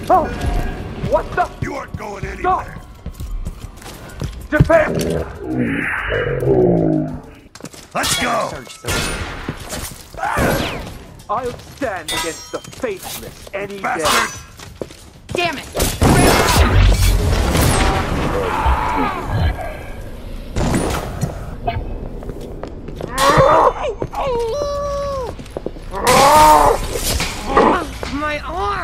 Oh! What the? You aren't going anywhere. No! Defend! Let's go! I'll stand against the faithless any Bastard! day. Damn it! My arm!